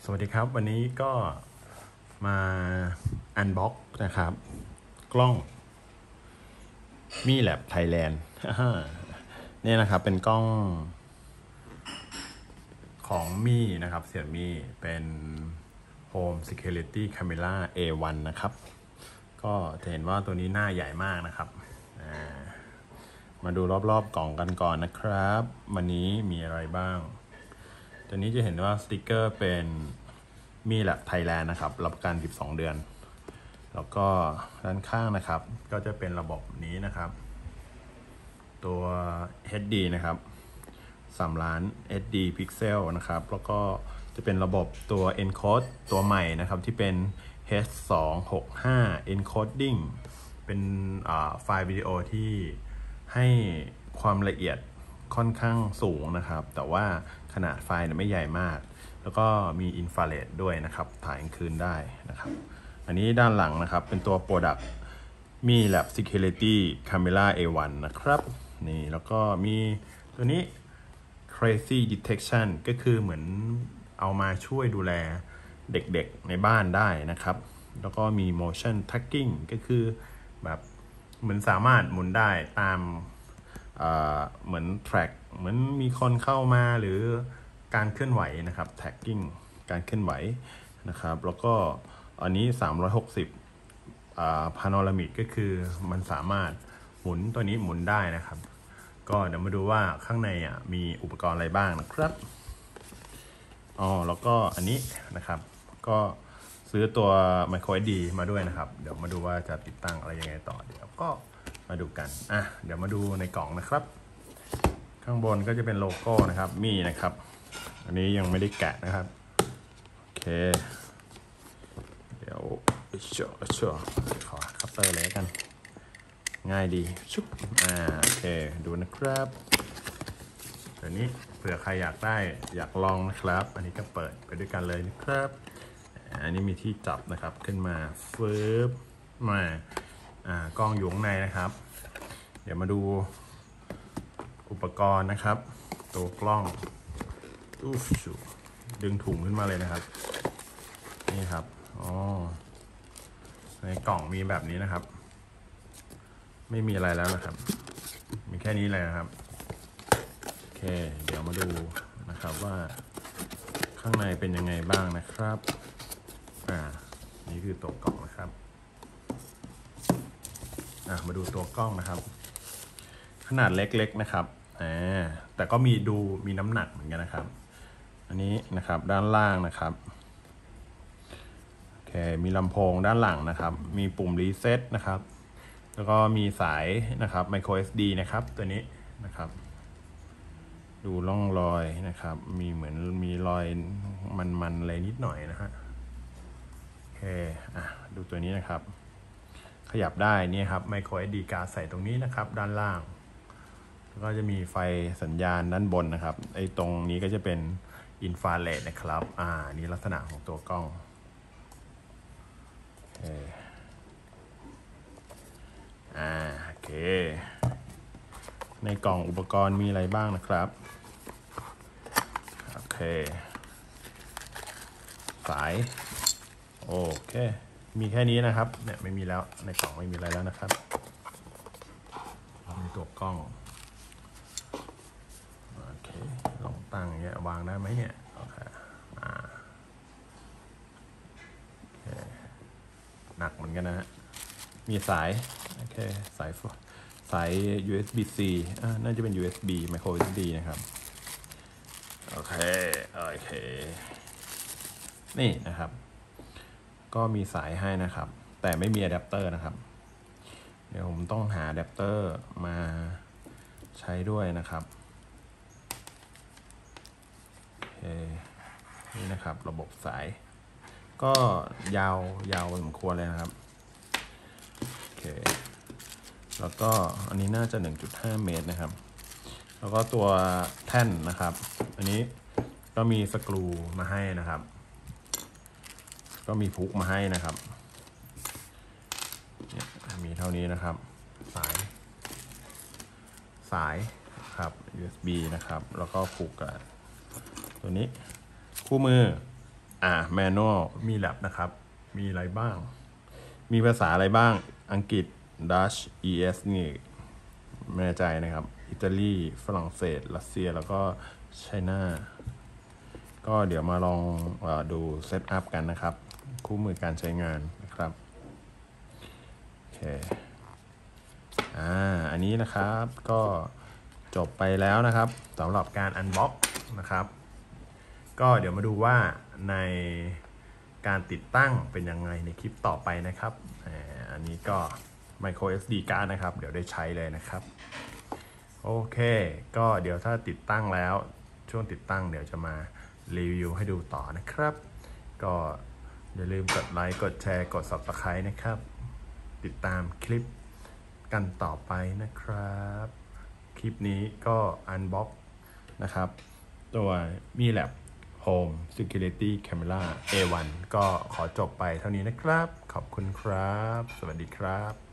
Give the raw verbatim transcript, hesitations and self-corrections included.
สวัสดีครับวันนี้ก็มาอันบ็อกนะครับกล้องมี่แลบไทยแลนด์นี่นะครับเป็นกล้องของมี่นะครับเสี่ยมี่เป็น Home Security Camera เอ วัน นะครับก็จะเห็นว่าตัวนี้หน้าใหญ่มากนะครับมาดูรอบๆกล่องกันก่อนนะครับวันนี้มีอะไรบ้างตัวนี้จะเห็นว่าสติกเกอร์เป็นมีแลบไทยแลนด์นะครับรับประกันสิบสองเดือนแล้วก็ด้านข้างนะครับก็จะเป็นระบบนี้นะครับตัว เอช ดี นะครับสามล้าน เอช ดี Pixel นะครับแล้วก็จะเป็นระบบตัว Encode ตัวใหม่นะครับที่เป็น เอช สองหกห้า Encoding เป็นไฟล์วิดีโอที่ให้ความละเอียดค่อนข้างสูงนะครับแต่ว่าขนาดไฟล์ไม่ใหญ่มากแล้วก็มีอินฟราเรดด้วยนะครับถ่ายกลางคืนได้นะครับอันนี้ด้านหลังนะครับเป็นตัว Product มี Lab Security Camera เอ วัน นะครับนี่แล้วก็มีตัวนี้ Crazy Detection ก็คือเหมือนเอามาช่วยดูแลเด็กๆในบ้านได้นะครับแล้วก็มี Motion Tracking ก็คือแบบเหมือนสามารถหมุนได้ตามเหมือน track เหมือนมีคนเข้ามาหรือการเคลื่อนไหวนะครับ tagging การเคลื่อนไหวนะครับแล้วก็อันนี้สามร้อยหกสิบอ่า panoramic ก็คือมันสามารถหมุนตัวนี้หมุนได้นะครับก็เดี๋ยวมาดูว่าข้างในอ่ะมีอุปกรณ์อะไรบ้างนะครับอ๋อแล้วก็อันนี้นะครับก็ซื้อตัว micro เอส ดี มาด้วยนะครับเดี๋ยวมาดูว่าจะติดตั้งอะไรยังไงต่อเดี๋ยวก็มาดูกันอ่ะเดี๋ยวมาดูในกล่องนะครับข้างบนก็จะเป็นโลโก้นะครับมีนะครับอันนี้ยังไม่ได้แกะนะครับโอเคเดี๋ยวเชื่อเชื่อขอคัตเตอร์เลยกันง่ายดีชุบอ่าโอเคดูนะครับตัวนี้เผื่อใครอยากได้อยากลองนะครับอันนี้ก็เปิดไปด้วยกันเลยนะครับอันนี้มีที่จับนะครับขึ้นมาฟืบมาอ่ากล้องอยู่ข้างในนะครับเดี๋ยวมาดูอุปกรณ์นะครับตัวกล้องอู้ชูดึงถุงขึ้นมาเลยนะครับนี่ครับอ๋อในกล่องมีแบบนี้นะครับไม่มีอะไรแล้วนะครับมีแค่นี้เลยนะครับโอเคเดี๋ยวมาดูนะครับว่าข้างในเป็นยังไงบ้างนะครับอ่านี่คือตัวกล่องนะครับอ่ะมาดูตัวกล้องนะครับขนาดเล็กๆนะครับอ่าแต่ก็มีดูมีน้ำหนักเหมือนกันนะครับอันนี้นะครับด้านล่างนะครับโอเคมีลำโพงด้านหลังนะครับมีปุ่มรีเซ็ตนะครับแล้วก็มีสายนะครับ micro เอส ดี นะครับตัวนี้นะครับดูร่องรอยนะครับมีเหมือนมีรอยมันๆอะไรนิดหน่อยนะฮะโอเคอ่ะดูตัวนี้นะครับขยับได้นี่ครับ micro เอส ดี การ์ดใส่ตรงนี้นะครับด้านล่างแล้วก็จะมีไฟสัญญาณด้านบนนะครับไอ้ตรงนี้ก็จะเป็นอินฟราเรดนะครับอ่านี่ลักษณะของตัวกล้องโอเคอ่าโอเคในกล่องอุปกรณ์มีอะไรบ้างนะครับโอเคสายโอเคมีแค่นี้นะครับเนี่ยไม่มีแล้วในกล่องไม่มีอะไรแล้วนะครับมีตัวกล้องโอเคลองตั้งอย่างเงี้ยวางได้ไหมเนี่ยโอเคอ่าหนักเหมือนกันนะฮะมีสายโอเคสายสาย ยู เอส บี ซี อ่าน่าจะเป็น ยู เอส บี micro เอส ดี นะครับโอเคโอเคนี่นะครับก็มีสายให้นะครับแต่ไม่มีอะแดปเตอร์นะครับเดี๋ยวผมต้องหาอะแดปเตอร์มาใช้ด้วยนะครับโอเคนี่นะครับระบบสายก็ยาวยาวพอสมควรเลยนะครับโอเคแล้วก็อันนี้น่าจะ หนึ่งจุดห้า เมตรนะครับแล้วก็ตัวแท่นนะครับอันนี้ก็มีสกรูมาให้นะครับก็มีพุกมาให้นะครับมีเท่านี้นะครับสายสายครับ ยู เอส บี นะครับแล้วก็ผูกกับตัวนี้คู่มืออ่า manual มี lab นะครับมีอะไรบ้างมีภาษาอะไรบ้างอังกฤษ Dutch อี เอส นี่ไม่แน่ใจนะครับอิตาลีฝรั่งเศสรัสเซียแล้วก็ไชน่าก็เดี๋ยวมาลองอดูเซตอัพกันนะครับคู่มือการใช้งานนะครับโอเคอ่าอันนี้นะครับก็จบไปแล้วนะครับสำหรับการอันบ็อกนะครับก็เดี๋ยวมาดูว่าในการติดตั้งเป็นยังไงในคลิปต่อไปนะครับอันนี้ก็ micro เอส ดี card นะครับเดี๋ยวได้ใช้เลยนะครับโอเคก็เดี๋ยวถ้าติดตั้งแล้วช่วงติดตั้งเดี๋ยวจะมารีวิวให้ดูต่อนะครับก็อย่าลืมกดไลค์กดแชร์กด ซับสไครบ์ นะครับติดตามคลิปกันต่อไปนะครับคลิปนี้ก็อันบ็อกนะครับตัวมีแลบ Home Security Camera เอ วัน ก็ขอจบไปเท่านี้นะครับขอบคุณครับสวัสดีครับ